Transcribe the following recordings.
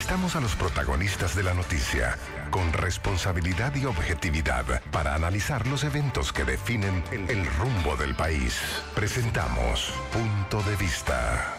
Entrevistamos a los protagonistas de la noticia con responsabilidad y objetividad para analizar los eventos que definen el rumbo del país. Presentamos Punto de Vista.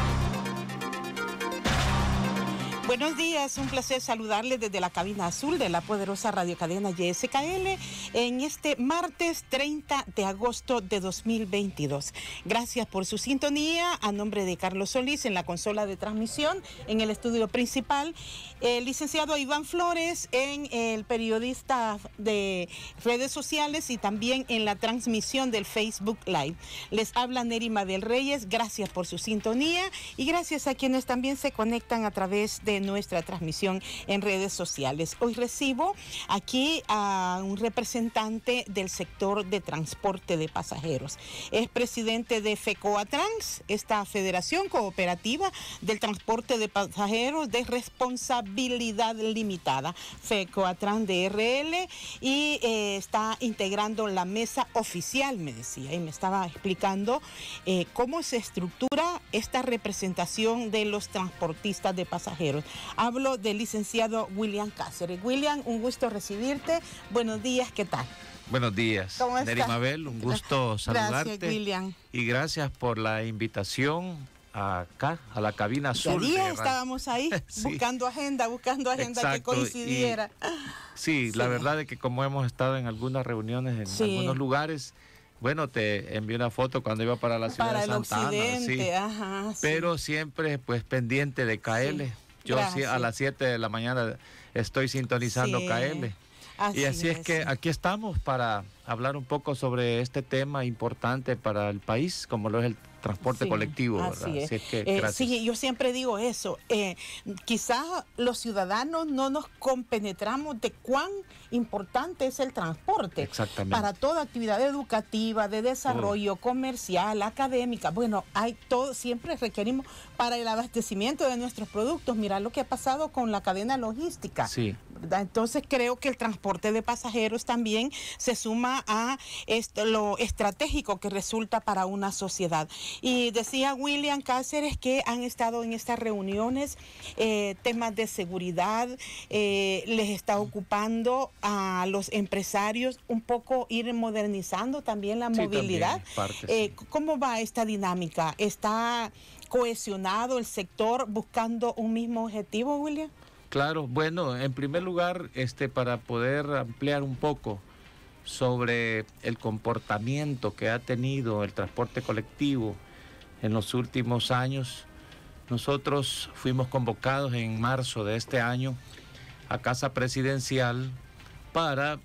Buenos días, un placer saludarles desde la cabina azul de la poderosa radiocadena YSKL en este martes 30 de agosto de 2022. Gracias por su sintonía. A nombre de Carlos Solís en la consola de transmisión, en el estudio principal, el licenciado Iván Flores en el periodista de redes sociales y también en la transmisión del Facebook Live. Les habla Neri Mabel Reyes. Gracias por su sintonía y gracias a quienes también se conectan a través de nuestra transmisión en redes sociales. Hoy recibo aquí a un representante del sector de transporte de pasajeros. Es presidente de FECOATRANS, esta Federación Cooperativa del Transporte de Pasajeros de Responsabilidad Limitada, FECOATRANS DRL, y está integrando la mesa oficial, me decía, y me estaba explicando cómo se estructura esta representación de los transportistas de pasajeros. Hablo del licenciado William Cáceres. William, un gusto recibirte. Buenos días, ¿qué tal? Buenos días, ¿Cómo Neri estás? Mabel, un gusto saludarte. Gracias, William. Y gracias por la invitación acá, a la cabina azul. Ya estábamos ahí Sí. buscando agenda Exacto, que coincidiera. Sí, la verdad es que como hemos estado en algunas reuniones en algunos lugares, bueno, te envié una foto cuando iba para la ciudad de Santa Ana. Occidente, ajá, pero siempre pues pendiente de KL. Sí. Yo Gracias. a las 7 de la mañana estoy sintonizando KL. Y así es que aquí estamos para hablar un poco sobre este tema importante para el país, como lo es el transporte colectivo, ¿verdad? Así es que, gracias. Sí, yo siempre digo eso. Quizás los ciudadanos no nos compenetramos de cuán importante es el transporte. Exactamente. Para toda actividad educativa, de desarrollo, comercial, académica. Bueno, hay todo, siempre requerimos para el abastecimiento de nuestros productos. Mira lo que ha pasado con la cadena logística. Sí. ¿Verdad? Entonces creo que el transporte de pasajeros también se suma a lo estratégico que resulta para una sociedad. Y decía William Cáceres que han estado en estas reuniones, temas de seguridad, les está ocupando a los empresarios un poco ir modernizando también la movilidad. También, ¿Cómo va esta dinámica? ¿Está cohesionado el sector buscando un mismo objetivo, William? Claro, bueno, en primer lugar, para poder ampliar un poco sobre el comportamiento que ha tenido el transporte colectivo en los últimos años, nosotros fuimos convocados en marzo de este año a Casa Presidencial para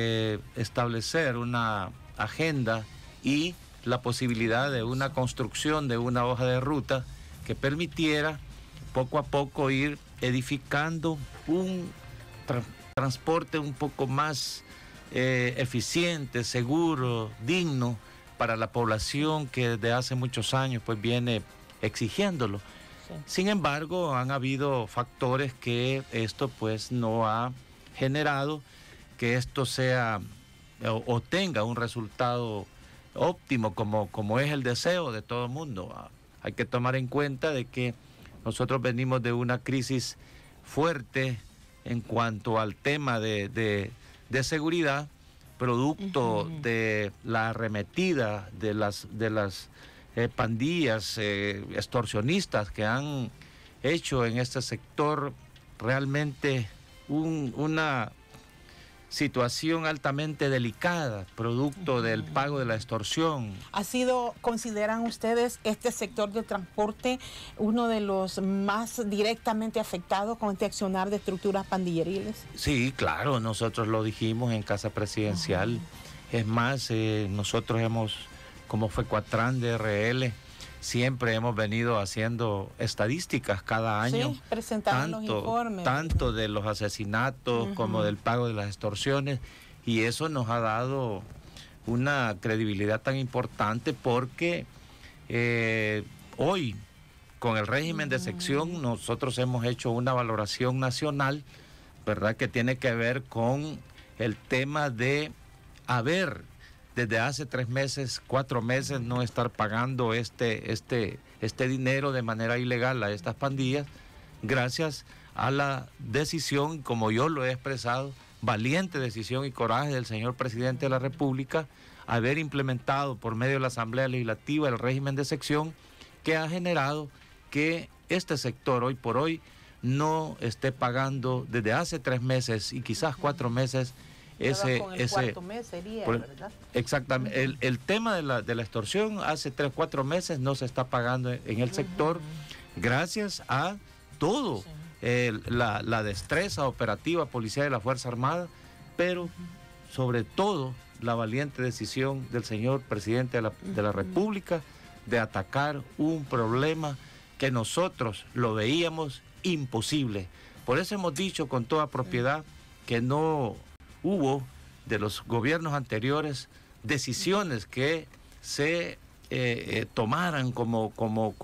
establecer una agenda y la posibilidad de una construcción de una hoja de ruta que permitiera poco a poco ir edificando un transporte un poco más eficiente, seguro, digno para la población que desde hace muchos años pues viene exigiéndolo. Sí. Sin embargo, han habido factores que esto pues no ha generado que esto sea o tenga un resultado óptimo como es el deseo de todo el mundo. Hay que tomar en cuenta de que nosotros venimos de una crisis fuerte en cuanto al tema de seguridad, producto de la arremetida de las pandillas extorsionistas que han hecho en este sector realmente una situación altamente delicada, producto del pago de la extorsión. ¿Consideran ustedes este sector del transporte uno de los más directamente afectados con este accionar de estructuras pandilleriles? Sí, claro, nosotros lo dijimos en Casa Presidencial. Es más, nosotros como FECOATRANS DRL, siempre hemos venido haciendo estadísticas cada año, sí, presentando los informes, tanto de los asesinatos como del pago de las extorsiones, y eso nos ha dado una credibilidad tan importante porque hoy, con el régimen de sección, nosotros hemos hecho una valoración nacional, ¿verdad?, que tiene que ver con el tema de haber desde hace 3 meses, 4 meses, no estar pagando este dinero de manera ilegal a estas pandillas, gracias a la decisión, como yo lo he expresado, valiente decisión y coraje del señor presidente de la República, haber implementado por medio de la Asamblea Legislativa el régimen de sección que ha generado que este sector hoy por hoy no esté pagando desde hace 3 meses y quizás 4 meses cuarto mes sería, ¿verdad? Exactamente. El tema de la extorsión hace 3, 4 meses no se está pagando en el sector gracias a todo, la destreza operativa policial de la Fuerza Armada, pero sobre todo la valiente decisión del señor presidente de la República de atacar un problema que nosotros lo veíamos imposible. Por eso hemos dicho con toda propiedad que no hubo de los gobiernos anteriores decisiones que se tomaran como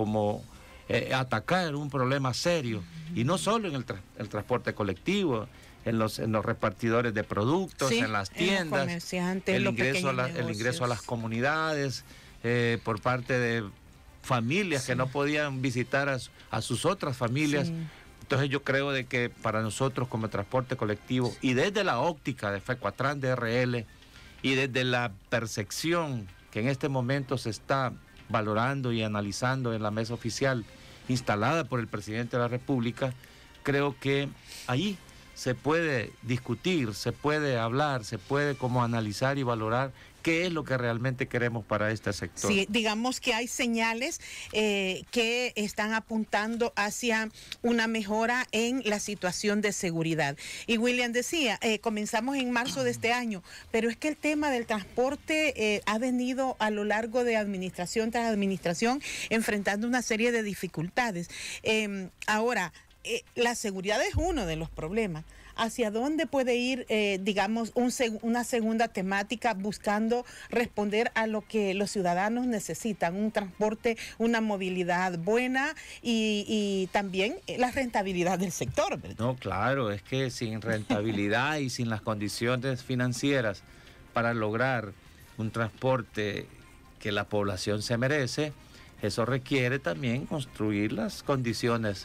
atacar un problema serio, y no solo en el transporte colectivo, en los repartidores de productos, en las tiendas, el ingreso a las comunidades por parte de familias que no podían visitar a sus otras familias. Sí. Entonces yo creo de que para nosotros como transporte colectivo, y desde la óptica de FECOATRAN DRL y desde la percepción que en este momento se está valorando y analizando en la mesa oficial instalada por el presidente de la República, creo que ahí se puede discutir, se puede hablar, se puede como analizar y valorar qué es lo que realmente queremos para este sector. Sí, digamos que hay señales que están apuntando hacia una mejora en la situación de seguridad. Y William decía, comenzamos en marzo de este año, pero es que el tema del transporte ha venido a lo largo de administración tras administración enfrentando una serie de dificultades. Ahora, la seguridad es uno de los problemas. ¿Hacia dónde puede ir, digamos, una segunda temática buscando responder a lo que los ciudadanos necesitan? Un transporte, una movilidad buena y también la rentabilidad del sector, ¿verdad? No, claro, es que sin rentabilidad y sin las condiciones financieras para lograr un transporte que la población se merece, eso requiere también construir las condiciones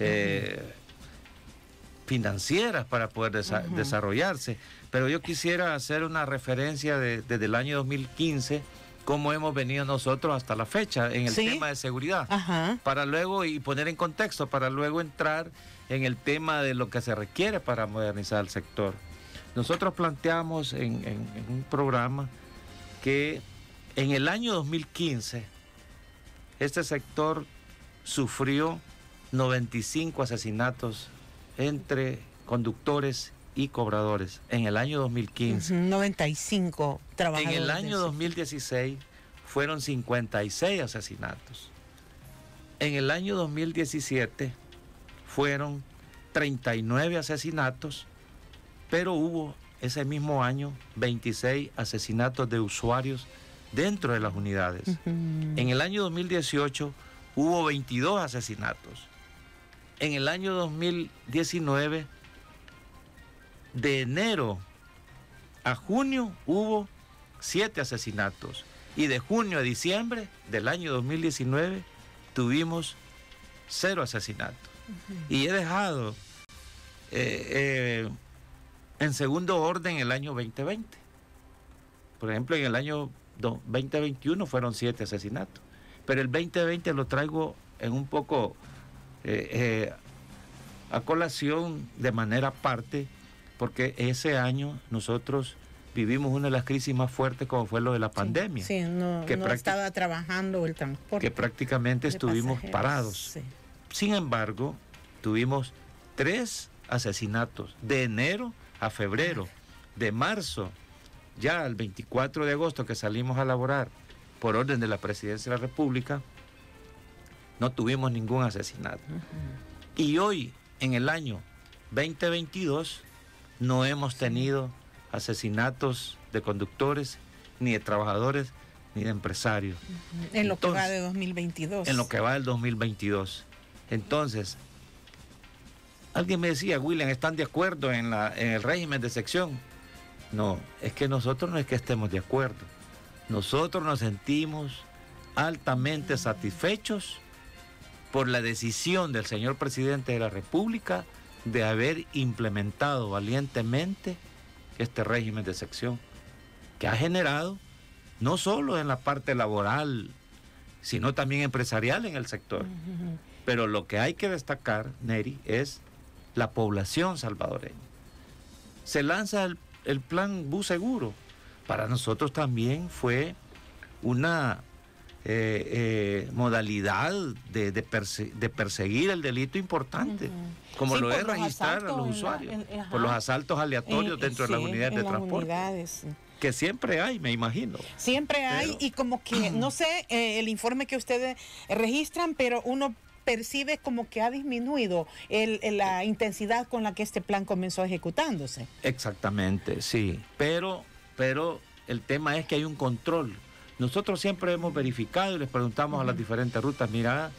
financieras para poder desarrollarse. Pero yo quisiera hacer una referencia desde el año 2015, cómo hemos venido nosotros hasta la fecha en el tema de seguridad, para luego, y poner en contexto, para luego entrar en el tema de lo que se requiere para modernizar el sector. Nosotros planteamos en un programa que en el año 2015 este sector sufrió 95 asesinatos entre conductores y cobradores en el año 2015. 95 trabajadores. En el año 2016 fueron 56 asesinatos. En el año 2017 fueron 39 asesinatos, pero hubo ese mismo año 26 asesinatos de usuarios dentro de las unidades. En el año 2018 hubo 22 asesinatos. En el año 2019, de enero a junio, hubo 7 asesinatos. Y de junio a diciembre del año 2019, tuvimos 0 asesinatos. Y he dejado en segundo orden el año 2020. Por ejemplo, en el año 2021 fueron 7 asesinatos. Pero el 2020 lo traigo en un poco a colación de manera aparte, porque ese año nosotros vivimos una de las crisis más fuertes como fue lo de la pandemia. Sí, no estaba trabajando el transporte. Que prácticamente estuvimos parados. Sí. Sin embargo, tuvimos 3 asesinatos de enero a febrero, de marzo, ya al 24 de agosto que salimos a laborar por orden de la Presidencia de la República, no tuvimos ningún asesinato. Y hoy, en el año 2022, no hemos tenido asesinatos de conductores, ni de trabajadores, ni de empresarios. En lo que va de 2022. En lo que va del 2022. Entonces, alguien me decía, William, ¿están de acuerdo en el régimen de sección? No, es que nosotros no es que estemos de acuerdo. Nosotros nos sentimos altamente satisfechos por la decisión del señor presidente de la República de haber implementado valientemente este régimen de sección, que ha generado no solo en la parte laboral, sino también empresarial en el sector. Pero lo que hay que destacar, Neri, es la población salvadoreña. Se lanza el plan Bus Seguro. Para nosotros también fue una modalidad de perseguir el delito importante, como sí, lo es registrar a los usuarios, por los asaltos aleatorios dentro de las unidades de transporte. Que siempre hay, me imagino. Siempre hay, y como que, no sé, el informe que ustedes registran, pero uno percibe como que ha disminuido la intensidad con la que este plan comenzó ejecutándose. Exactamente, sí, pero el tema es que hay un control. Nosotros siempre hemos verificado y les preguntamos a las diferentes rutas, mira,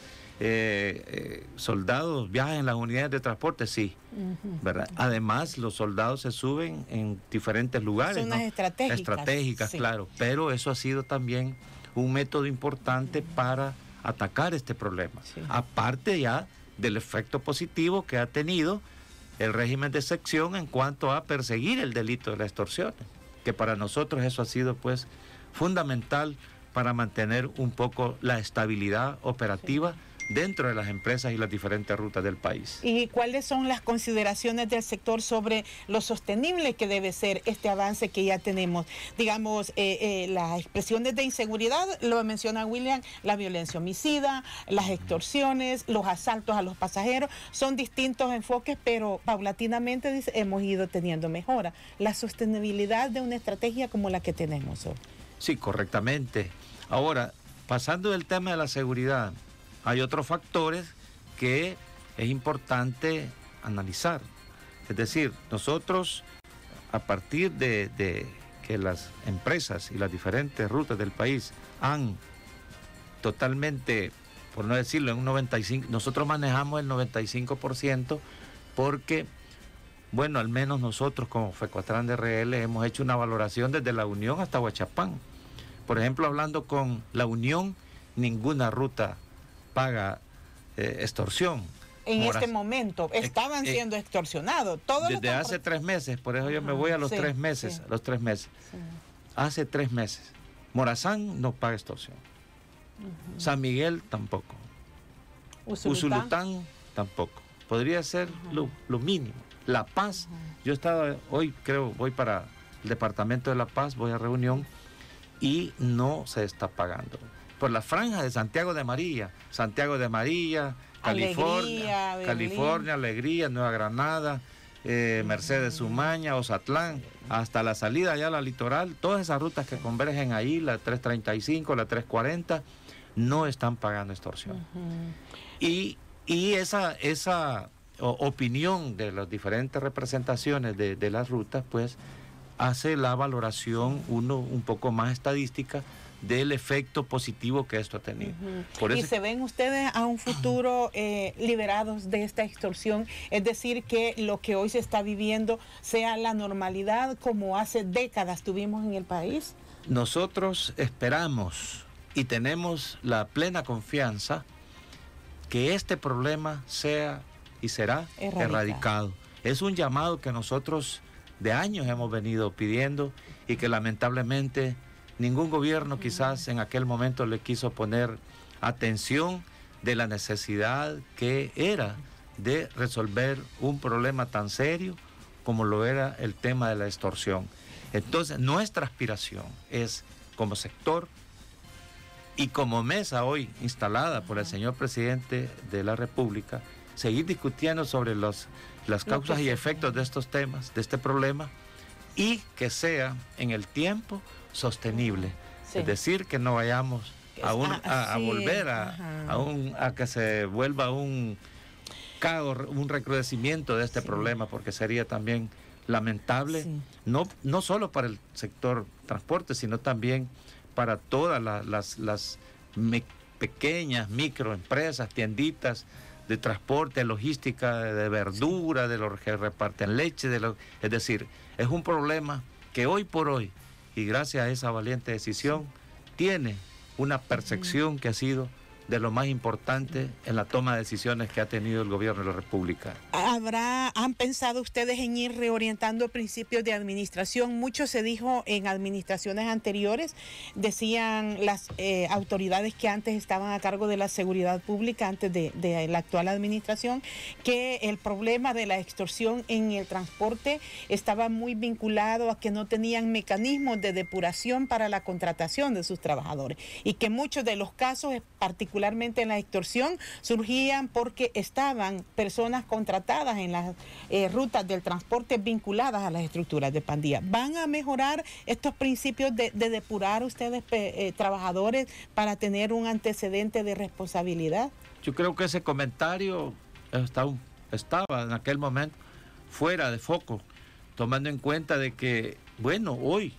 soldados viajan en las unidades de transporte, sí, ¿verdad? Además, los soldados se suben en diferentes lugares. Son unas estratégicas, sí, claro, pero eso ha sido también un método importante para atacar este problema. Sí. Aparte ya del efecto positivo que ha tenido el régimen de sección en cuanto a perseguir el delito de la extorsión, que para nosotros eso ha sido pues fundamental para mantener un poco la estabilidad operativa, sí, dentro de las empresas y las diferentes rutas del país. ¿Y cuáles son las consideraciones del sector sobre lo sostenible que debe ser este avance que ya tenemos? Digamos, las expresiones de inseguridad, lo menciona William, la violencia homicida, las extorsiones, los asaltos a los pasajeros, son distintos enfoques, pero paulatinamente dice, hemos ido teniendo mejora. La sostenibilidad de una estrategia como la que tenemos hoy. Sí, correctamente. Ahora, pasando del tema de la seguridad, hay otros factores que es importante analizar. Es decir, nosotros, a partir de que las empresas y las diferentes rutas del país han totalmente, por no decirlo, en un 95%, nosotros manejamos el 95% porque, bueno, al menos nosotros como FECOATRAN de RL hemos hecho una valoración desde La Unión hasta Huachapán. Por ejemplo, hablando con La Unión, ninguna ruta paga extorsión. En este momento estaban siendo extorsionados. Desde hace 3 meses, por eso yo me voy a los 3 meses. Sí. Los 3 meses. Sí. Hace 3 meses. Morazán no paga extorsión. San Miguel tampoco. Usulután tampoco. Podría ser lo mínimo. La Paz, yo estaba hoy, creo, voy para el departamento de La Paz, voy a reunión y no se está pagando. Por la franja de Santiago de María, California, Alegría, Nueva Granada, Mercedes Umaña, Ozatlán, hasta la salida allá a la litoral, todas esas rutas que convergen ahí, la 335, la 340, no están pagando extorsión. Y esa opinión de las diferentes representaciones de las rutas, pues, hace la valoración un poco más estadística del efecto positivo que esto ha tenido. Por eso... ¿Y se ven ustedes a un futuro liberados de esta extorsión? Es decir, que lo que hoy se está viviendo sea la normalidad como hace décadas tuvimos en el país. Nosotros esperamos y tenemos la plena confianza que este problema sea y será erradicado. Es un llamado que nosotros de años hemos venido pidiendo y que lamentablemente ningún gobierno quizás en aquel momento le quiso poner atención de la necesidad que era de resolver un problema tan serio como lo era el tema de la extorsión. Entonces, nuestra aspiración es, como sector y como mesa hoy instalada por el señor presidente de la República, seguir discutiendo sobre las causas y efectos de estos temas, de este problema, y que sea en el tiempo sostenible. Sí. Es decir, que no vayamos a volver a que se vuelva un recrudecimiento de este problema, porque sería también lamentable, no solo para el sector transporte, sino también para todas las pequeñas microempresas, tienditas de transporte, logística, de verdura, de los que reparten leche, es decir, es un problema que hoy por hoy, y gracias a esa valiente decisión, tiene una percepción que ha sido de lo más importante en la toma de decisiones que ha tenido el gobierno de la República. ¿Han pensado ustedes en ir reorientando principios de administración? Mucho se dijo en administraciones anteriores, decían las autoridades que antes estaban a cargo de la seguridad pública, antes de la actual administración, que el problema de la extorsión en el transporte estaba muy vinculado a que no tenían mecanismos de depuración para la contratación de sus trabajadores y que muchos de los casos, particularmente en la extorsión, surgían porque estaban personas contratadas en las rutas del transporte vinculadas a las estructuras de pandilla. ¿Van a mejorar estos principios de depurar ustedes trabajadores para tener un antecedente de responsabilidad? Yo creo que ese comentario estaba en aquel momento fuera de foco, tomando en cuenta de que, bueno, hoy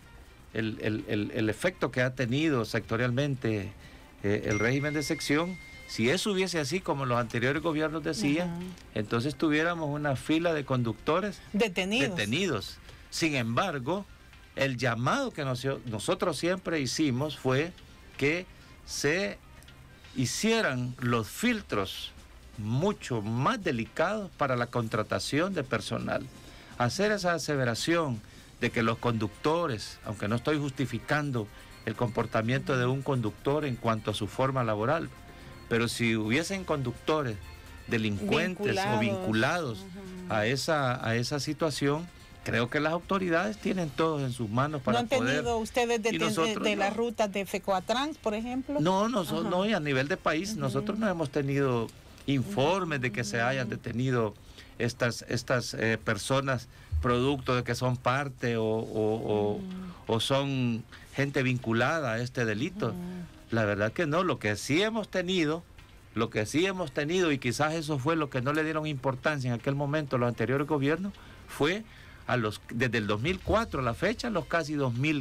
el efecto que ha tenido sectorialmente el régimen de sección, si eso hubiese así como los anteriores gobiernos decían, entonces tuviéramos una fila de conductores detenidos. Sin embargo, el llamado que nosotros siempre hicimos fue que se hicieran los filtros mucho más delicados para la contratación de personal. Hacer esa aseveración de que los conductores, aunque no estoy justificando el comportamiento de un conductor en cuanto a su forma laboral, pero si hubiesen conductores delincuentes o vinculados a esa situación, creo que las autoridades tienen todo en sus manos para poder... ¿No han tenido ustedes de las rutas de FECOATRANS, por ejemplo? No, y a nivel de país nosotros no hemos tenido informes de que se hayan detenido estas personas producto de que son parte o son gente vinculada a este delito. La verdad que no. Lo que sí hemos tenido, y quizás eso fue lo que no le dieron importancia en aquel momento los anteriores gobiernos, fue desde el 2004 a la fecha, los casi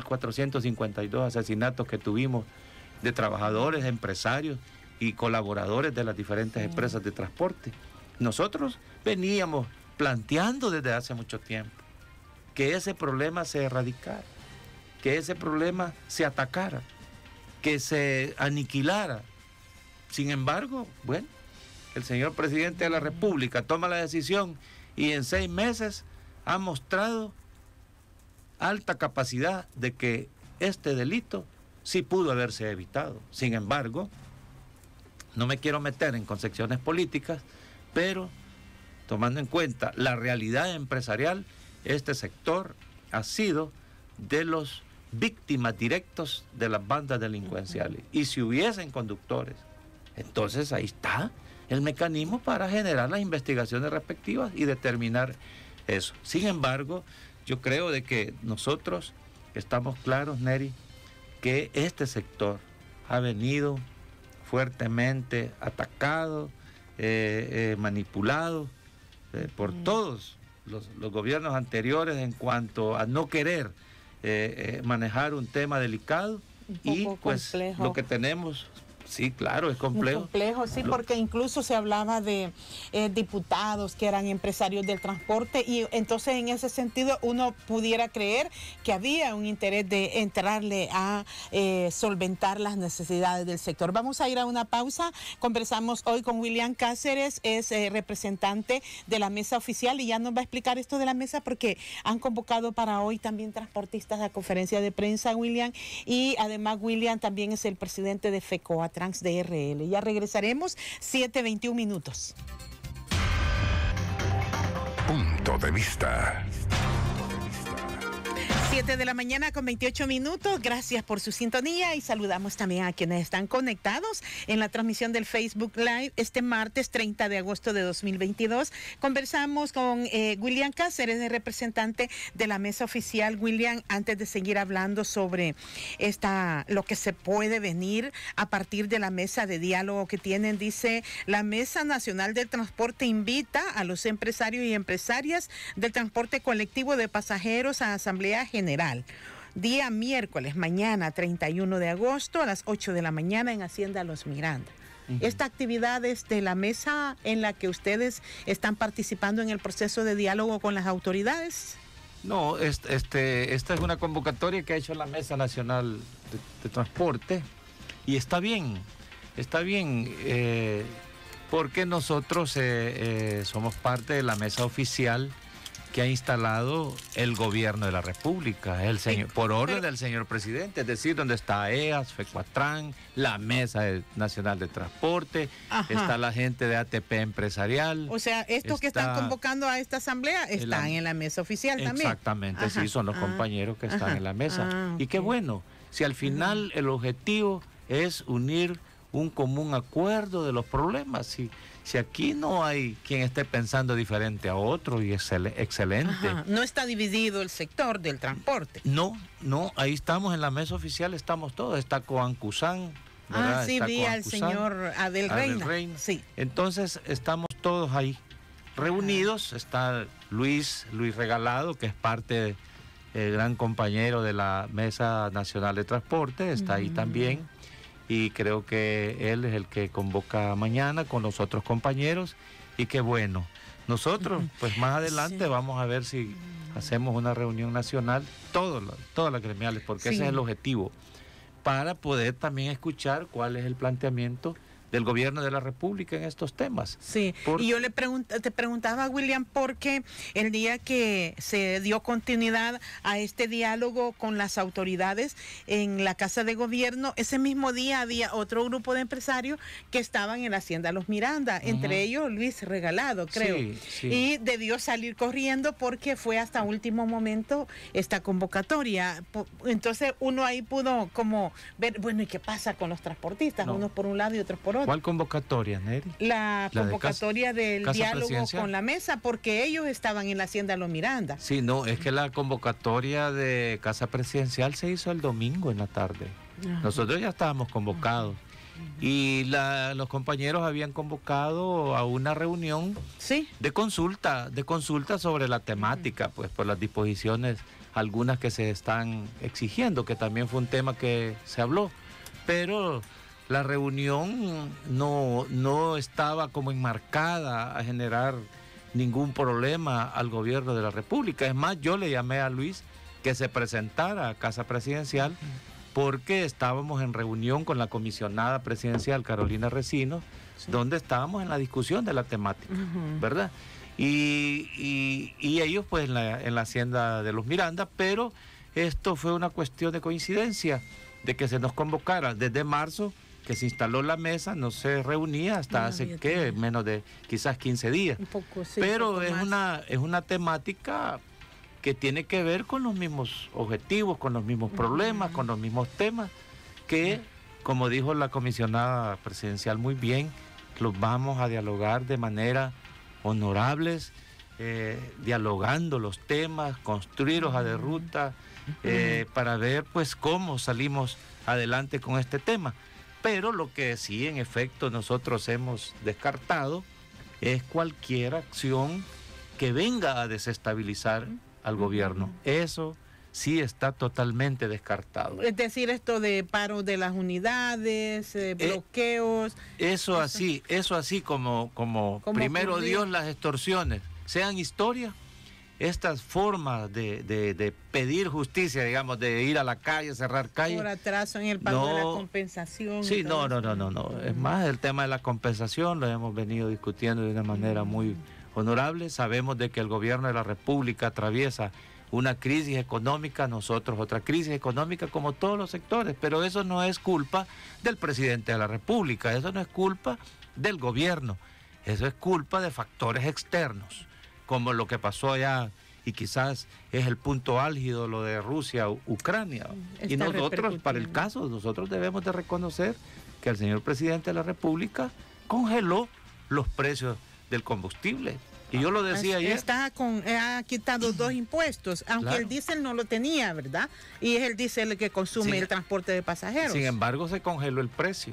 2.452 asesinatos que tuvimos de trabajadores, empresarios y colaboradores de las diferentes empresas de transporte. Nosotros veníamos planteando desde hace mucho tiempo que ese problema se erradicara, que ese problema se atacara, que se aniquilara. Sin embargo, bueno, el señor presidente de la República toma la decisión y en 6 meses ha mostrado alta capacidad de que este delito sí pudo haberse evitado. Sin embargo, no me quiero meter en concepciones políticas, pero tomando en cuenta la realidad empresarial, este sector ha sido de los víctimas directos de las bandas delincuenciales. Y si hubiesen conductores, entonces ahí está el mecanismo para generar las investigaciones respectivas y determinar eso. Sin embargo, yo creo de que nosotros estamos claros, Neri, que este sector ha venido fuertemente atacado, manipulado por todos los gobiernos anteriores en cuanto a no querer manejar un tema delicado y pues complejo. Lo que tenemos... Sí, claro, es complejo. Complejo, sí, porque incluso se hablaba de diputados que eran empresarios del transporte y entonces en ese sentido uno pudiera creer que había un interés de entrarle a solventar las necesidades del sector. Vamos a ir a una pausa. Conversamos hoy con William Cáceres, es representante de la mesa oficial y ya nos va a explicar esto de la mesa porque han convocado para hoy también transportistas a conferencia de prensa, William, y además William también es el presidente de FECOATRANS DRL. Ya regresaremos, 7:21 minutos. Punto de vista. 7 de la mañana con 28 minutos. Gracias por su sintonía y saludamos también a quienes están conectados en la transmisión del Facebook Live este martes 30 de agosto de 2022. Conversamos con William Cáceres, el representante de la mesa oficial. William, antes de seguir hablando sobre lo que se puede venir a partir de la mesa de diálogo que tienen, dice: la Mesa Nacional del Transporte invita a los empresarios y empresarias del transporte colectivo de pasajeros a asamblea general, día miércoles, mañana 31 de agosto a las 8 de la mañana en Hacienda Los Miranda. Esta actividad es de la mesa en la que ustedes están participando en el proceso de diálogo con las autoridades. No, esta es una convocatoria que ha hecho la Mesa Nacional de Transporte y está bien. está bien, porque nosotros somos parte de la mesa oficial que ha instalado el gobierno de la República, por orden del señor presidente, es decir, donde está EAS, FECUATRAN, la Mesa Nacional de Transporte, está la gente de ATP Empresarial. O sea, estos que están convocando a esta asamblea están en la mesa oficial también. Exactamente, sí, son los compañeros que están en la mesa. Y qué bueno, si al final el objetivo es unir un común acuerdo de los problemas, si aquí no hay quien esté pensando diferente a otro, y es excelente. No está dividido el sector del transporte. No, ahí estamos en la mesa oficial, estamos todos, está Coancusán. Sí, está vi al señor Adel Reina. Sí. Entonces estamos todos ahí reunidos, está Luis Regalado, que es parte gran compañero de la Mesa Nacional de Transporte, está ahí también. Y creo que él es el que convoca mañana con los otros compañeros. Y qué bueno. Nosotros, pues más adelante vamos a ver si hacemos una reunión nacional, todas las gremiales, porque ese es el objetivo, para poder también escuchar cuál es el planteamiento del gobierno de la República en estos temas. Sí, y yo te preguntaba, William, porque el día que se dio continuidad a este diálogo con las autoridades en la Casa de Gobierno, ese mismo día había otro grupo de empresarios que estaban en la Hacienda Los Miranda, entre ellos Luis Regalado, creo. Sí. Y debió salir corriendo porque fue hasta último momento esta convocatoria. Entonces uno ahí pudo como ver, bueno, ¿y qué pasa con los transportistas? Unos por un lado y otros por otro. ¿Cuál convocatoria, Neri? La convocatoria del diálogo con la mesa, porque ellos estaban en la Hacienda Los Miranda. Sí, no, es que la convocatoria de Casa Presidencial se hizo el domingo en la tarde. Nosotros ya estábamos convocados. Y los compañeros habían convocado a una reunión de consulta sobre la temática, pues por las disposiciones algunas que se están exigiendo, que también fue un tema que se habló, pero la reunión no estaba como enmarcada a generar ningún problema al gobierno de la República. Es más, yo le llamé a Luis que se presentara a Casa Presidencial porque estábamos en reunión con la comisionada presidencial Carolina Recino, donde estábamos en la discusión de la temática, ¿verdad? Y ellos pues en la Hacienda de Los Miranda, pero esto fue una cuestión de coincidencia, de que se nos convocara desde marzo, que se instaló la mesa, no se reunía hasta hace menos de quizás 15 días. Un poco, sí, pero es una temática que tiene que ver con los mismos objetivos, con los mismos problemas, con los mismos temas, que, como dijo la comisionada presidencial muy bien, los vamos a dialogar de manera honorables, dialogando los temas, construir hoja de ruta, para ver pues cómo salimos adelante con este tema. Pero lo que sí, en efecto, nosotros hemos descartado es cualquier acción que venga a desestabilizar al gobierno. Eso sí está totalmente descartado. Es decir, esto de paro de las unidades, bloqueos. Eso así como primero ocurrió. Dios, las extorsiones, sean historia. Estas formas de pedir justicia, digamos, de ir a la calle, cerrar calles. Por atraso en el pago de la compensación. Sí, no. Es más, el tema de la compensación lo hemos venido discutiendo de una manera muy honorable. Sabemos de que el gobierno de la República atraviesa una crisis económica, nosotros otra crisis económica como todos los sectores, pero eso no es culpa del presidente de la República, eso no es culpa del gobierno, eso es culpa de factores externos, como lo que pasó allá, y quizás es el punto álgido lo de Rusia, Ucrania. Y nosotros, para el caso, nosotros debemos de reconocer que el señor presidente de la República congeló los precios del combustible. Y yo lo decía ayer. Ha quitado 2 impuestos, aunque el diésel no lo tenía, ¿verdad? Y es el diésel el que consume el transporte de pasajeros. Sin embargo, se congeló el precio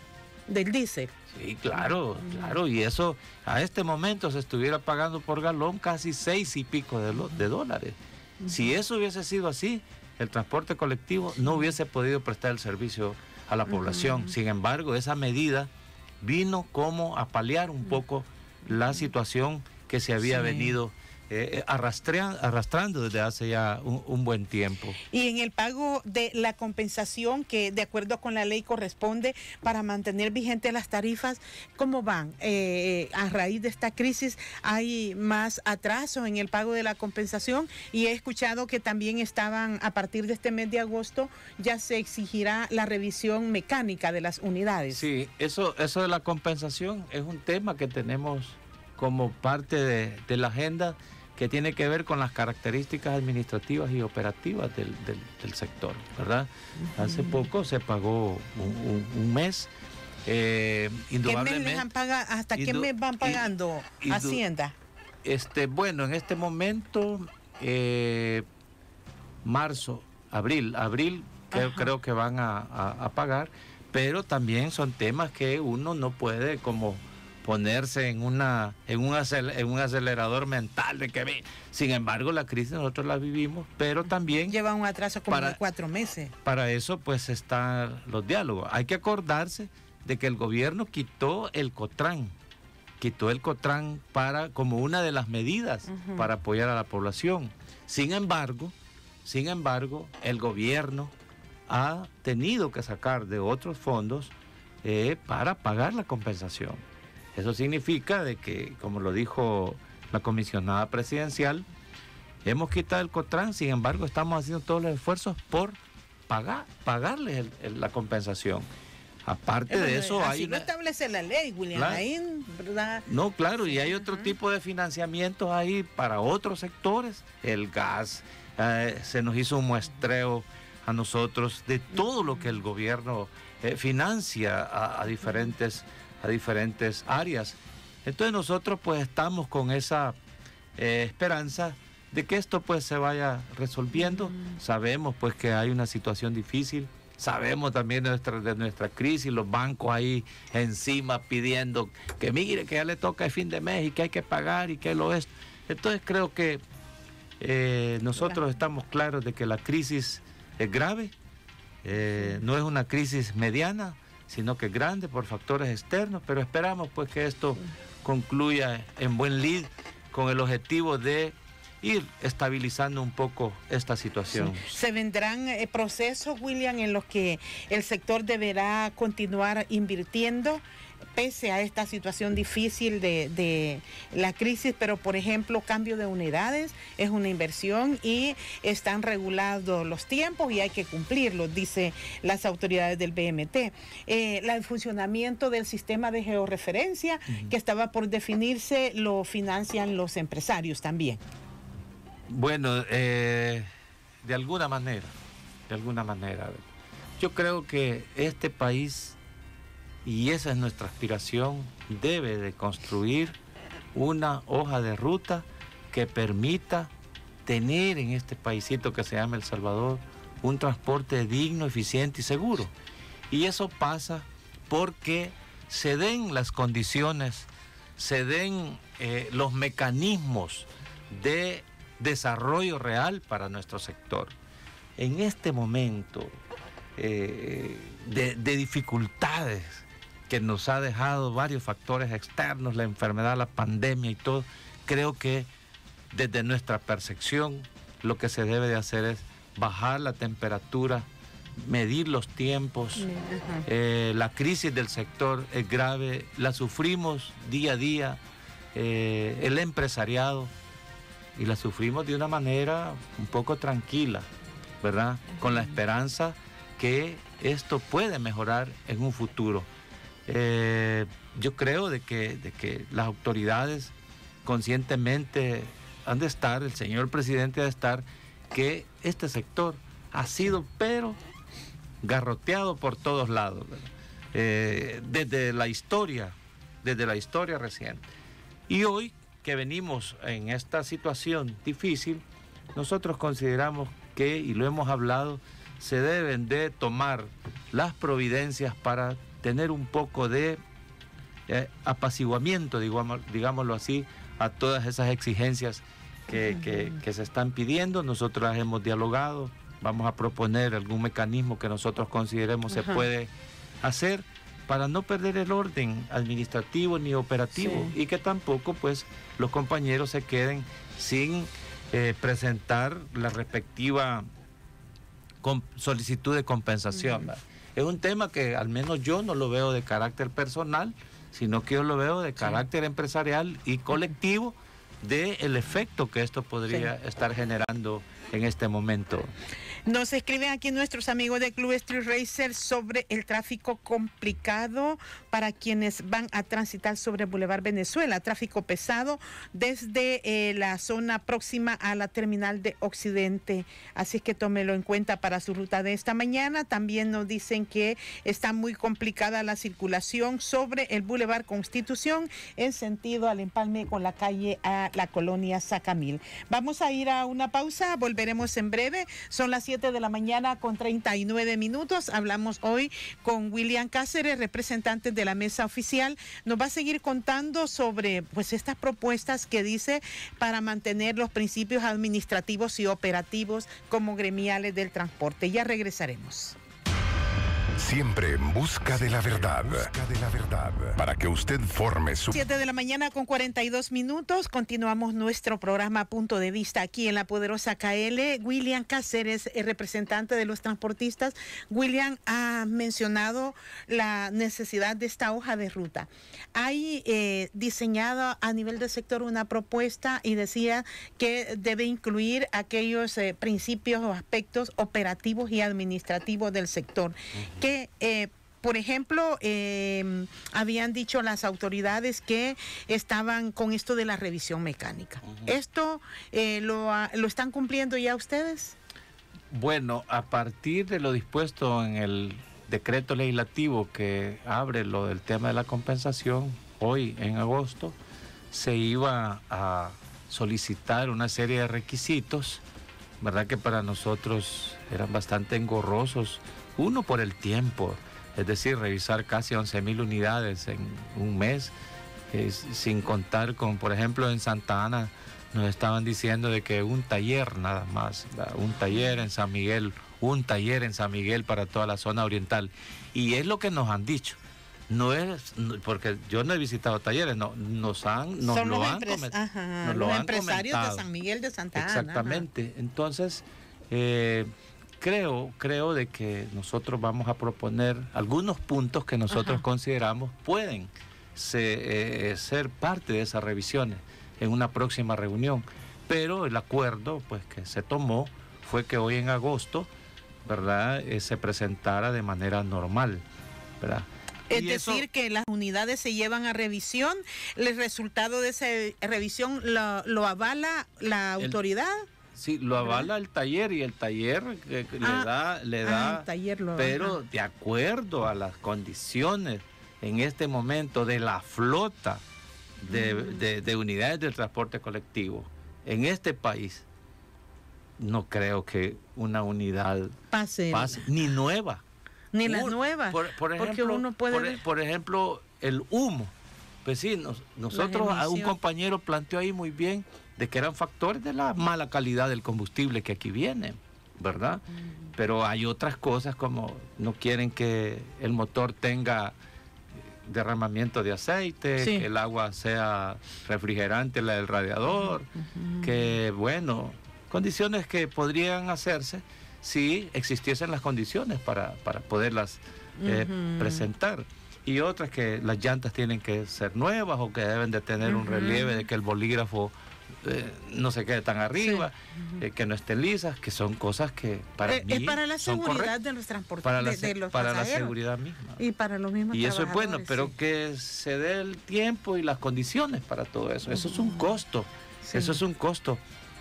del diésel. Sí, claro. Y eso a este momento se estuviera pagando por galón casi 6 y pico de dólares. Si eso hubiese sido así, el transporte colectivo no hubiese podido prestar el servicio a la población. Sin embargo, esa medida vino como a paliar un poco la situación que se había venido arrastrando desde hace ya un buen tiempo. Y en el pago de la compensación que de acuerdo con la ley corresponde para mantener vigentes las tarifas, ¿cómo van? A raíz de esta crisis hay más atrasos en el pago de la compensación y he escuchado que también estaban a partir de este mes de agosto ya se exigirá la revisión mecánica de las unidades. Sí, eso de la compensación es un tema que tenemos como parte de la agenda que tiene que ver con las características administrativas y operativas del sector, ¿verdad? Hace poco se pagó un mes. Indudablemente, ¿Qué mes les han pagado? ¿Hasta qué mes van pagando Hacienda? Bueno, en este momento, marzo, abril creo que van a pagar, pero también son temas que uno no puede como ponerse en un acelerador mental de que sin embargo la crisis nosotros la vivimos, pero también lleva un atraso como de 4 meses. Para eso pues están los diálogos. Hay que acordarse de que el gobierno quitó el COTRAN como una de las medidas para apoyar a la población. Sin embargo, el gobierno ha tenido que sacar de otros fondos para pagar la compensación. Eso significa de que, como lo dijo la comisionada presidencial, hemos quitado el COTRAN, sin embargo estamos haciendo todos los esfuerzos por pagarles la compensación. Aparte de eso así no establece la ley, William. Claro. Ahí, ¿verdad? No, claro, y hay otro tipo de financiamientos ahí para otros sectores. El gas, se nos hizo un muestreo a nosotros de todo lo que el gobierno financia a diferentes áreas. Entonces nosotros pues estamos con esa esperanza de que esto pues se vaya resolviendo. Sabemos pues que hay una situación difícil, sabemos también de nuestra crisis, los bancos ahí encima pidiendo que mire que ya le toca el fin de mes y que hay que pagar y que lo es. Entonces creo que nosotros estamos claros de que la crisis es grave, no es una crisis mediana, sino que grande por factores externos, pero esperamos pues que esto concluya en buen lid con el objetivo de ir estabilizando un poco esta situación. Sí. ¿Se vendrán procesos, William, en los que el sector deberá continuar invirtiendo pese a esta situación difícil de la crisis? Pero, por ejemplo, cambio de unidades es una inversión y están regulados los tiempos y hay que cumplirlos, dice las autoridades del BMT. El funcionamiento del sistema de georreferencia que estaba por definirse lo financian los empresarios también. Bueno, de alguna manera, yo creo que este país, y esa es nuestra aspiración, debe de construir una hoja de ruta que permita tener en este paisito que se llama El Salvador un transporte digno, eficiente y seguro. Y eso pasa porque se den las condiciones, se den los mecanismos de desarrollo real para nuestro sector. En este momento de dificultades que nos ha dejado varios factores externos, la enfermedad, la pandemia y todo, creo que desde nuestra percepción lo que se debe de hacer es bajar la temperatura, medir los tiempos. La crisis del sector es grave, la sufrimos día a día, el empresariado, y la sufrimos de una manera un poco tranquila, ¿verdad? Con la esperanza que esto puede mejorar en un futuro. Yo creo de que las autoridades conscientemente han de estar, el señor presidente ha de estar, que este sector ha sido pero garroteado por todos lados, desde la historia reciente. Y hoy que venimos en esta situación difícil, nosotros consideramos que, y lo hemos hablado, se deben de tomar las providencias para tener un poco de apaciguamiento, digámoslo así, a todas esas exigencias que se están pidiendo. Nosotros las hemos dialogado, vamos a proponer algún mecanismo que nosotros consideremos se puede hacer para no perder el orden administrativo ni operativo, y que tampoco pues los compañeros se queden sin presentar la respectiva solicitud de compensación. Es un tema que al menos yo no lo veo de carácter personal, sino que yo lo veo de carácter empresarial y colectivo, del efecto que esto podría estar generando en este momento. Nos escriben aquí nuestros amigos de Club Street Racer sobre el tráfico complicado para quienes van a transitar sobre Boulevard Venezuela. Tráfico pesado desde la zona próxima a la terminal de Occidente. Así es que tómelo en cuenta para su ruta de esta mañana. También nos dicen que está muy complicada la circulación sobre el Boulevard Constitución en sentido al empalme con la calle a la colonia Sacamil. Vamos a ir a una pausa, volveremos en breve. Son las 7 de la mañana con 39 minutos. Hablamos hoy con William Cáceres, representante de la mesa oficial. Nos va a seguir contando sobre pues estas propuestas que dice para mantener los principios administrativos y operativos como gremiales del transporte. Ya regresaremos. Siempre en busca de la verdad. Para que usted forme su... 7 de la mañana con 42 minutos. Continuamos nuestro programa Punto de Vista aquí en la poderosa KL. William Cáceres, representante de los transportistas. William ha mencionado la necesidad de esta hoja de ruta. Hay diseñado a nivel del sector una propuesta y decía que debe incluir aquellos principios o aspectos operativos y administrativos del sector. Que, por ejemplo, habían dicho las autoridades que estaban con esto de la revisión mecánica. ¿Esto lo están cumpliendo ya ustedes? Bueno, a partir de lo dispuesto en el decreto legislativo que abre lo del tema de la compensación, hoy en agosto, se iba a solicitar una serie de requisitos, ¿verdad? Que para nosotros eran bastante engorrosos. Uno, por el tiempo, es decir, revisar casi 11,000 unidades en un mes, sin contar con, por ejemplo, en Santa Ana nos estaban diciendo de que un taller nada más, un taller en San Miguel para toda la zona oriental. Y es lo que nos han dicho. No es, porque yo no he visitado talleres, nos lo han comentado. Los empresarios de San Miguel de Santa Ana. Exactamente. Entonces, creo de que nosotros vamos a proponer algunos puntos que nosotros consideramos pueden ser parte de esas revisiones en una próxima reunión. Pero el acuerdo pues que se tomó fue que hoy en agosto, ¿verdad? Se presentara de manera normal, ¿verdad? Es decir, que las unidades se llevan a revisión, el resultado de esa revisión lo avala la autoridad. Sí, lo avala el taller y el taller le da, el taller pero de acuerdo a las condiciones en este momento de la flota de unidades del transporte colectivo en este país, no creo que una unidad pase ni nueva. Ni las nuevas, por ejemplo, porque uno puede por ejemplo, el humo. Pues sí, nosotros, un compañero planteó ahí muy bien de que eran factores de la mala calidad del combustible que aquí viene, ¿verdad? Pero hay otras cosas como no quieren que el motor tenga derramamiento de aceite, que el agua sea refrigerante, la del radiador, que bueno, condiciones que podrían hacerse si existiesen las condiciones para poderlas presentar. Y otras que las llantas tienen que ser nuevas o que deben de tener un relieve de que el bolígrafo no se quede tan arriba, que no estén lisas, que son cosas que para mí es para la seguridad de los transportistas, de los para pasajeros, la seguridad misma. Y para los mismos y eso es bueno, pero que se dé el tiempo y las condiciones para todo eso. Eso es un costo. Eso es un costo.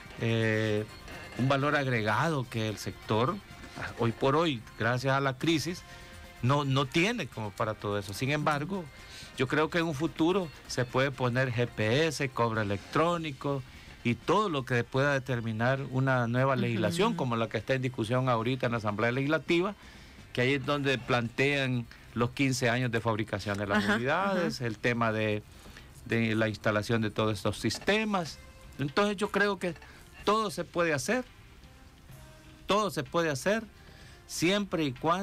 Un valor agregado que el sector, hoy por hoy, gracias a la crisis, no tiene como para todo eso. Sin embargo, yo creo que en un futuro se puede poner GPS, cobro electrónico y todo lo que pueda determinar una nueva legislación, como la que está en discusión ahorita en la Asamblea Legislativa, que ahí es donde plantean los 15 años de fabricación de las unidades, el tema de la instalación de todos estos sistemas. Entonces yo creo que todo se puede hacer siempre y cuando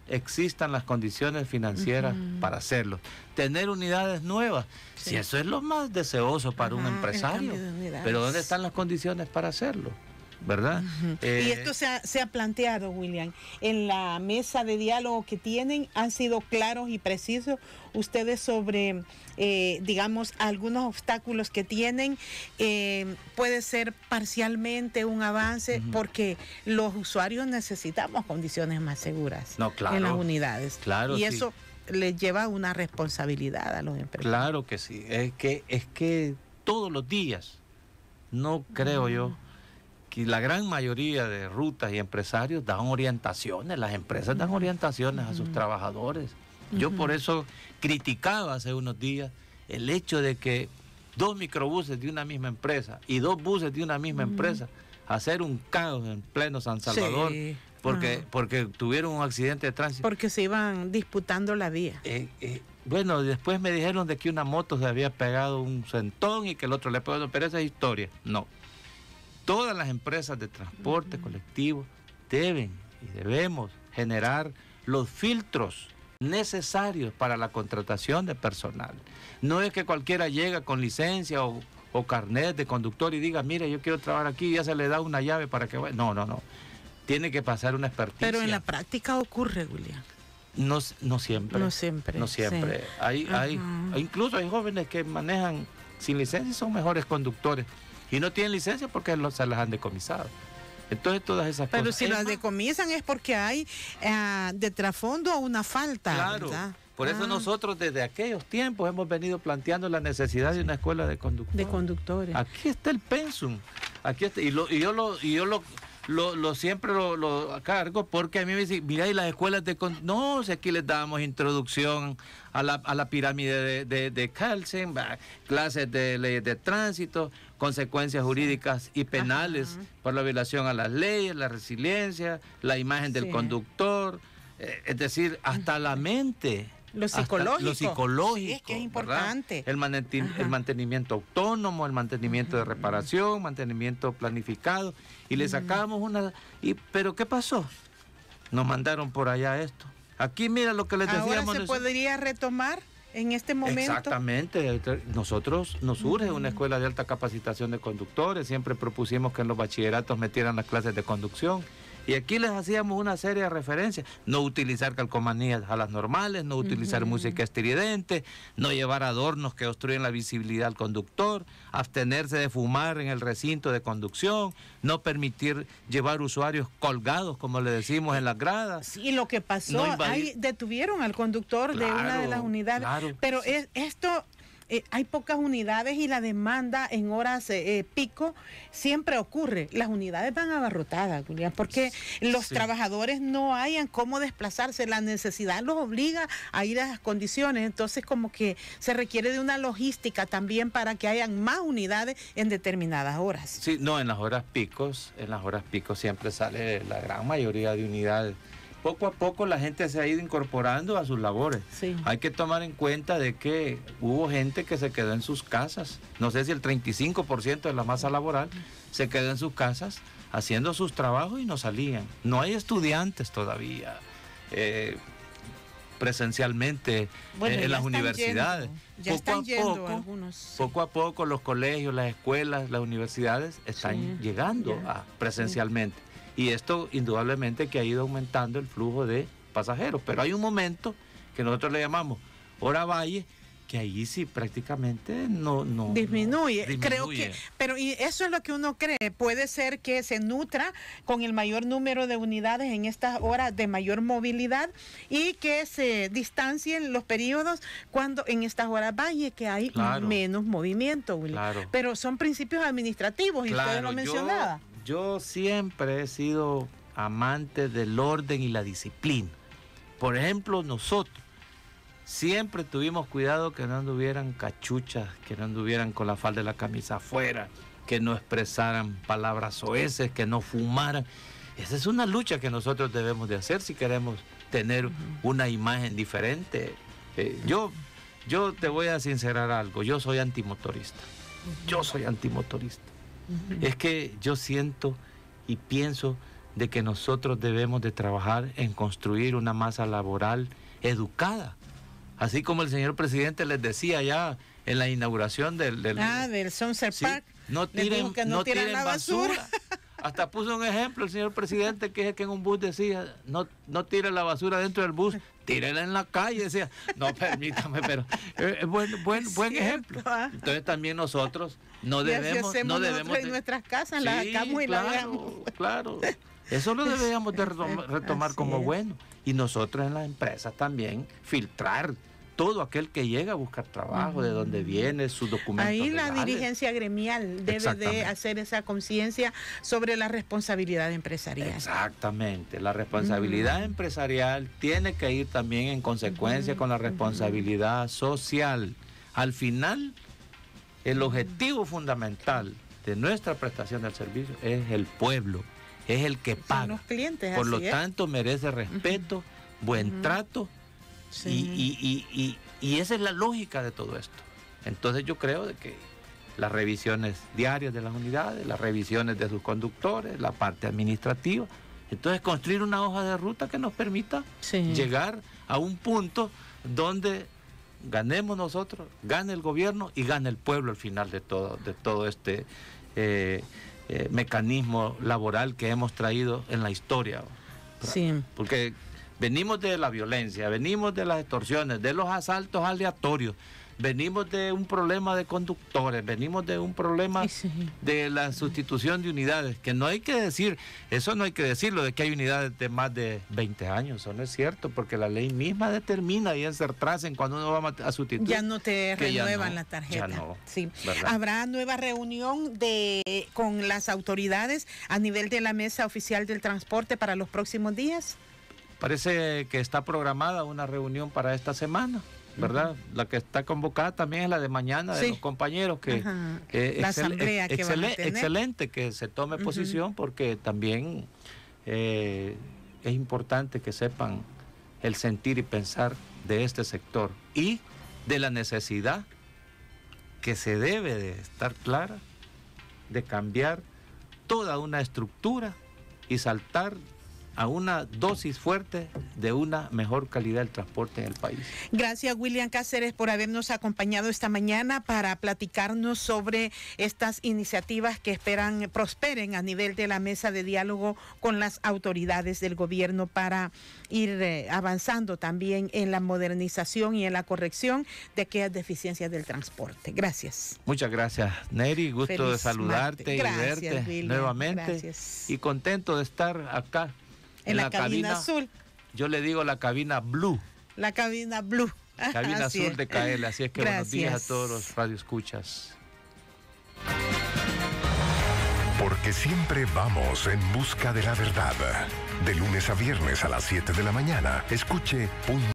existan las condiciones financieras para hacerlo. Tener unidades nuevas, si eso es lo más deseoso para un empresario, pero ¿dónde están las condiciones para hacerlo? ¿Verdad? Y esto se ha planteado, William, en la mesa de diálogo que tienen, han sido claros y precisos ustedes sobre, digamos, algunos obstáculos que tienen. Puede ser parcialmente un avance, porque los usuarios necesitamos condiciones más seguras en las unidades. Claro, y eso les lleva una responsabilidad a los empresarios. Claro que sí. Es que todos los días, no creo yo, que la gran mayoría de rutas y empresarios dan orientaciones, las empresas dan orientaciones a sus trabajadores. Yo por eso criticaba hace unos días el hecho de que 2 microbuses de una misma empresa y 2 buses de una misma empresa hacer un caos en pleno San Salvador, porque tuvieron un accidente de tránsito. Porque se iban disputando la vía. Bueno, después me dijeron de que una moto se había pegado un centón y que el otro le pegó, pero esa es historia. No. Todas las empresas de transporte colectivo deben y debemos generar los filtros necesarios para la contratación de personal. No es que cualquiera llega con licencia o carnet de conductor y diga, mire, yo quiero trabajar aquí, y ya se le da una llave para que vaya. No. Tiene que pasar una experticia. Pero en la práctica ocurre, William. No siempre. No siempre. No siempre. Sí. Incluso hay jóvenes que manejan sin licencia y son mejores conductores. Y no tienen licencia porque se las han decomisado. Entonces todas esas cosas. Pero si las decomisan es porque hay de trasfondo una falta. Claro. ¿Verdad? Por eso nosotros desde aquellos tiempos hemos venido planteando la necesidad de una escuela de conductores. De conductores. Aquí está el pensum. Aquí está, y yo siempre lo cargo porque a mí me dicen, mira, y las escuelas de no, si aquí les damos introducción a la pirámide de Kelsen, clases de leyes de tránsito, consecuencias jurídicas y penales por la violación a las leyes, la resiliencia, la imagen del conductor, es decir, hasta la mente. Lo psicológico. Lo psicológico. Sí, es que es importante. El mantenimiento autónomo, el mantenimiento de reparación, mantenimiento planificado. Y le sacamos pero ¿qué pasó? Nos mandaron por allá esto. Aquí mira lo que les decíamos. ¿Ahora se podría retomar en este momento? Exactamente. Nosotros nos urge una escuela de alta capacitación de conductores. Siempre propusimos que en los bachilleratos metieran las clases de conducción. Y aquí les hacíamos una serie de referencias. No utilizar calcomanías a las normales, no utilizar música estridente, no llevar adornos que obstruyen la visibilidad al conductor, abstenerse de fumar en el recinto de conducción, no permitir llevar usuarios colgados, como le decimos, en las gradas. Sí, lo que pasó, ahí detuvieron al conductor de una de las unidades. Claro, pero esto... hay pocas unidades y la demanda en horas pico siempre ocurre. Las unidades van abarrotadas, Julián, porque los trabajadores no hayan cómo desplazarse. La necesidad los obliga a ir a esas condiciones. Entonces, como que se requiere de una logística también para que hayan más unidades en determinadas horas. Sí, no, en las horas picos siempre sale la gran mayoría de unidades. Poco a poco la gente se ha ido incorporando a sus labores. Sí. Hay que tomar en cuenta de que hubo gente que se quedó en sus casas. No sé si el 35% de la masa laboral se quedó en sus casas haciendo sus trabajos y no salían. No hay estudiantes todavía presencialmente en las universidades. Poco a poco los colegios, las escuelas, las universidades están llegando presencialmente. Y esto indudablemente que ha ido aumentando el flujo de pasajeros. Pero hay un momento que nosotros le llamamos hora valle, que ahí sí prácticamente no disminuye. Creo que, pero y eso es lo que uno cree. Puede ser que se nutra con el mayor número de unidades en estas horas de mayor movilidad y que se distancien los periodos cuando en estas horas valle que hay menos movimiento, Willy. Pero son principios administrativos y usted lo mencionaba. Yo siempre he sido amante del orden y la disciplina. Por ejemplo, nosotros siempre tuvimos cuidado que no anduvieran cachuchas, que no anduvieran con la falda de la camisa afuera, que no expresaran palabras soeces, que no fumaran. Esa es una lucha que nosotros debemos de hacer si queremos tener una imagen diferente. Yo te voy a sincerar algo, yo soy antimotorista. Es que yo siento y pienso de que nosotros debemos de trabajar en construir una masa laboral educada. Así como el señor presidente les decía ya en la inauguración del Sunset Park. No tiren la basura. Hasta puso un ejemplo el señor presidente, que es que en un bus decía, no tire la basura dentro del bus, tírela en la calle. Decía, no, permítame, pero es buen ejemplo. Entonces también nosotros no debemos en nuestras casas, sí, las sacamos y la dejamos. Claro. Eso lo deberíamos de retomar como bueno. Y nosotros en las empresas también filtrar todo aquel que llega a buscar trabajo, de dónde viene, sus documentos Ahí legales. La dirigencia gremial debe de hacer esa conciencia sobre la responsabilidad empresarial. Exactamente, la responsabilidad empresarial tiene que ir también en consecuencia con la responsabilidad social. Al final, el objetivo fundamental de nuestra prestación del servicio es el pueblo, es el que paga. Son los clientes, por lo tanto, merece respeto, buen trato. Sí. Y esa es la lógica de todo esto. Entonces yo creo de que las revisiones diarias de las unidades, las revisiones de sus conductores, la parte administrativa, entonces construir una hoja de ruta que nos permita llegar a un punto donde ganemos nosotros, gane el gobierno y gane el pueblo al final de todo este mecanismo laboral que hemos traído en la historia. Sí. Porque venimos de la violencia, venimos de las extorsiones, de los asaltos aleatorios, venimos de un problema de conductores, venimos de un problema de la sustitución de unidades, que no hay que decir, eso no hay que decirlo, de que hay unidades de más de 20 años, eso no es cierto, porque la ley misma determina y se retrasen cuando uno va a sustituir. Ya no te renuevan la tarjeta. Ya no, sí. ¿Habrá nueva reunión con las autoridades a nivel de la mesa oficial del transporte para los próximos días? Parece que está programada una reunión para esta semana, ¿verdad? La que está convocada también es la de mañana de los compañeros, que la asamblea que van a tener. Excelente que se tome posición, porque también es importante que sepan el sentir y pensar de este sector y de la necesidad que se debe de estar clara de cambiar toda una estructura y saltar a una dosis fuerte de una mejor calidad del transporte en el país. Gracias, William Cáceres, por habernos acompañado esta mañana para platicarnos sobre estas iniciativas que esperan prosperen a nivel de la mesa de diálogo con las autoridades del gobierno para ir avanzando también en la modernización y en la corrección de aquellas deficiencias del transporte. Gracias. Muchas gracias, Neri. Gusto de saludarte y verte, William, nuevamente. Gracias. Y contento de estar acá. En la cabina azul. Yo le digo la cabina blue. La cabina blue. Cabina azul de KL. Así es que buenos días a todos los radioescuchas. Porque siempre vamos en busca de la verdad. De lunes a viernes a las 7 de la mañana. Escuche